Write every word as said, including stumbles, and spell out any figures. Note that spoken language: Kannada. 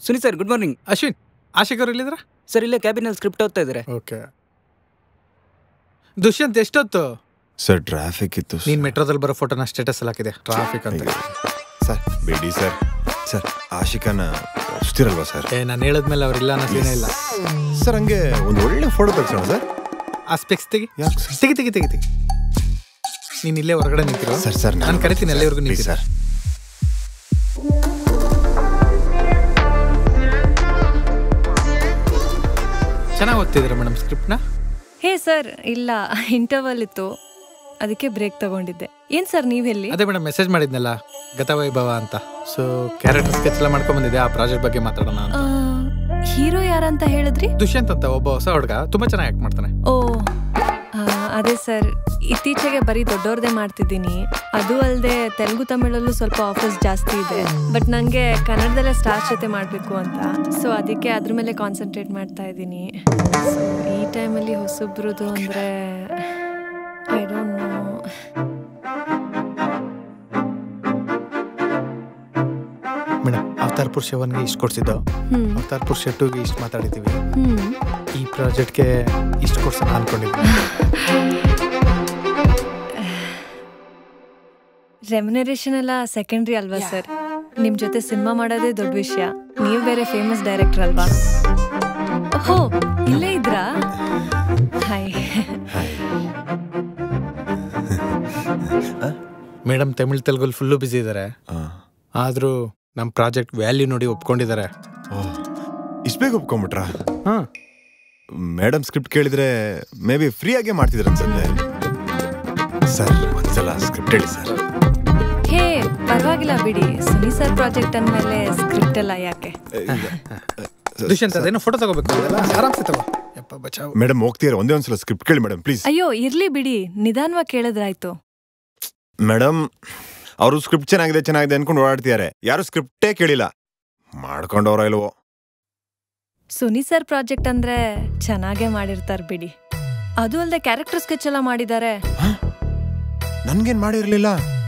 Suni sir good morning. Ashwin, Ashiq ಅವ್ರು ಇಲ್ಲಿದ್ರ? ಸರ್ ಇಲ್ಲೇ ಕ್ಯಾಬಿನಲ್ಲಿ ಸ್ಕ್ರಿಪ್ಟ್ ಓದ್ತಾ ಇದ್ದಾರೆ. ಓಕೆ. ದುಷ್ಯಂತ್ ಎಷ್ಟೊತ್ತು? ಸರ್ ಟ್ರಾಫಿಕ್ ಇತ್ತು. ನೀನ್ ಮೆಟ್ರೋದಲ್ಲಿ ಬರೋ ಫೋಟೋನ ಸ್ಟೇಟಸ್ ಅಲ್ಲಿ ಹಾಕಿದೆ, ಟ್ರಾಫಿಕ್ ಅಂತ. ಸರ್ ಬೇಡಿ ಸರ್. ಸರ್ ಆಶಿಕನ ಅಷ್ಟಿರಲ್ವಾ ಸರ್? ಏ ನಾನು ಹೇಳಿದ್ಮೇಲೆ ಅವ್ರಿಲ್ಲ ಅನ್ನೋ ಸೀನೇ ಇಲ್ಲ ಸರ್. ಹಂಗೆ ಒಂದು ಒಳ್ಳೆ ಫೋಟೋ ತೆಗ್ಸೋಣ ಸರ್. ಆ ಸ್ಪೆಕ್ಸ್ ತೆಗಿ. ತೆಗಿ ತೆಗಿ ತೆಗಿ ತೆಗಿ. ನೀನು ಇಲ್ಲೇ ಹೊರಗಡೆ ನಿಂತಿರೋ. ಸರ್ ಸರ್ ನಾನು ಕರಿತೀನಿ ಅಲ್ಲಿವರೆಗೂ ನಿಂತಿ ಸರ್. ಚೆನ್ನಾಗಿ ಓದ್ತಿದ್ದೀರಾ ಮೇಡಮ್ ಸ್ಕ್ರಿಪ್ಟ್ನ? ಹೇ ಸರ್, ಇಲ್ಲ ಇಂಟರ್ವಲ್ ಇತ್ತು, ಅದಕ್ಕೆ ಬ್ರೇಕ್ ತಗೊಂಡಿದ್ದೆ. ಏನ್ ಸರ್ ನೀವೆಲ್ಲಿ? ಅದೇ ಮೇಡಮ್ ಮೆಸೇಜ್ ಮಾಡಿದ್ನಲ್ಲ ಗತವೈಭವ ಅಂತ. ಸೊ ಕ್ಯಾರೆಕ್ಟರ್ ಸ್ಕೆಚ್ ಎಲ್ಲ ಮಾಡ್ಕೊಂಡ್ ಬಂದಿದ್ದೆ, ಆ ಪ್ರಾಜೆಕ್ಟ್ ಬಗ್ಗೆ ಮಾತಾಡೋಣ ಅಂತ. ಹೀರೋ ಯಾರಂತ ಹೇಳಿದ್ರಿ? ದುಷ್ಯಂತ್ ಅಂತ ಒಬ್ಬ ಹೊಸ ಹುಡುಗ, ತುಂಬಾ ಚೆನ್ನಾಗಿ ಆಕ್ಟ್ ಮಾಡ್ತಾನೆ. ಓ ಅದೇ ಸರ್, ಇತ್ತೀಚೆಗೆ ಬರೀ ದೊಡ್ಡವ್ರದೇ ಮಾಡ್ತಿದ್ದೀನಿ. ಅದು ಅಲ್ಲದೆ ತೆಲುಗು ತಮಿಳಲ್ಲೂ ಸ್ವಲ್ಪ ಆಫರ್ಸ್ ಜಾಸ್ತಿ ಇದೆ. ಬಟ್ ನನಗೆ ಕನ್ನಡದಲ್ಲೇ ಸ್ಟಾರ್ ಜೊತೆ ಮಾಡಬೇಕು ಅಂತ, ಸೊ ಅದಕ್ಕೆ ಅದ್ರ ಮೇಲೆ ಕಾನ್ಸಂಟ್ರೇಟ್ ಮಾಡ್ತಾ ಇದ್ದೀನಿ. ಸೊ ಈ ಟೈಮಲ್ಲಿ ಹೊಸಬ್ರದ್ದು ಅಂದರೆ I don't know. Madam Avatar Purusha ಒನ್ಗೆ ಇಷ್ಟು ಕೊಡ್ಸಿದ್ದು, ಅವತಾರ್ ಪುರುಷ ಟೂಗೆ ಇಷ್ಟು ಮಾತಾಡಿದ್ದೀವಿ. ಈ ಪ್ರಾಜೆಕ್ಟ್ಗೆ ಇಷ್ಟು ಕೊಡ್ಸೋಣ ಅನ್ಕೊಂಡಿದ್ವಿ. ರೆಮ್ಯುನರೇಷನ್ ಎಲ್ಲ ಸೆಕೆಂಡ್ರಿ ಅಲ್ವಾ ಸರ್? ನಿಮ್ ಜೊತೆ ಸಿನಿಮಾ ಮಾಡೋದೇ ದೊಡ್ಡ ವಿಷಯ. ನೀವು ಬೇರೆ ಫೇಮಸ್ ಡೈರೆಕ್ಟರ್ ಅಲ್ವಾ? ಓಹೋ, ಇಲ್ಲೇ ಇದ್ರಾ? ಹಾಯ್. ಮೇಡಮ್ ತಮಿಳ್ ತೆಲುಗಲ್ಲಿ ಫುಲ್ಲು ಬ್ಯುಸಿ ಇದ್ದಾರೆ, ಆದರೂ ನಮ್ಮ ಪ್ರಾಜೆಕ್ಟ್ ವ್ಯಾಲ್ಯೂ ನೋಡಿ ಒಪ್ಕೊಂಡಿದ್ದಾರೆ. ಇಷ್ಟು ಬೇಗ ಒಪ್ಕೊಂಡ್ಬಿಟ್ರಾ? ಹಾಂ ಮೇಡಮ್ ಸ್ಕ್ರಿಪ್ಟ್ ಕೇಳಿದ್ರೆ ಮೇ ಬಿ ಫ್ರೀ ಆಗೇ ಮಾಡ್ತಿದ್ರು ಅನ್ಸುತ್ತೆ. ಸರ್ ಒಂದ್ಸಲ ಸ್ಕ್ರಿಪ್ಟ್ ಹೇಳಿ ಸರ್. ಹೇ ಪರವಾಗಿಲ್ಲ ಬಿಡಿ, ಸುನಿ ಸರ್ ಪ್ರಾಜೆಕ್ಟ್ ಅಂದಮೇಲೆ ಸ್ಕ್ರಿಪ್ಟ್ ಎಲ್ಲ ಯಾಕೆ? ದುಷ್ಯಂತ್ ಅದೇನೋ ಫೋಟೋ ತಗೋಬೇಕು, ಆರಾಮ್ಸೆ ತಗೋ. ಮೇಡಮ್ ಹೋಗ್ತೀರಾ? ಒಂದೇ ಒಂದ್ಸಲ ಸ್ಕ್ರಿಪ್ಟ್ ಕೇಳಿ ಮೇಡಮ್ ಪ್ಲೀಸ್. ಅಯ್ಯೋ ಇರ್ಲಿ ಬಿಡಿ, ನಿಧಾನವಾಗಿ ಕೇಳಿದ್ರಾಯ್ತು. ಮೇಡಮ್ ಅವರು ಸ್ಕ್ರಿಪ್ಟ್ ಚೆನ್ನಾಗಿದೆ ಚೆನ್ನಾಗಿದೆ ಅನ್ಕೊಂಡು ಓಡಾಡ್ತಿದ್ದಾರೆ, ಯಾರು ಸ್ಕ್ರಿಪ್ಟೇ ಕೇಳಿಲ್ಲ. ಮಾಡ್ಕೊಂಡವ್ರ ಇಲ್ವೋ? ಸುನಿ ಸರ್ ಪ್ರಾಜೆಕ್ಟ್ ಅಂದ್ರೆ ಚೆನ್ನಾಗೇ ಮಾಡಿರ್ತಾರೆ ಬಿಡಿ. ಅದು ಅಲ್ಲದೆ ಕ್ಯಾರೆಕ್ಟರ್ ಸ್ಕೆಚ್ ಎಲ್ಲ ಮಾಡಿದ್ದಾರೆ. ನನ್ಗೇನ್ ಮಾಡಿರ್ಲಿಲ್ಲ.